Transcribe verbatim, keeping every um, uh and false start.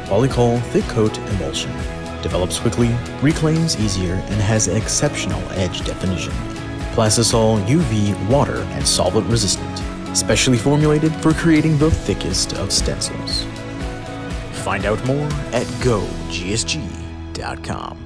Polycol Thick Coat Emulsion. Develops quickly, reclaims easier, and has exceptional edge definition. Plastisol U V, water, and solvent resistant. Specially formulated for creating the thickest of stencils. Find out more at go G S G dot com.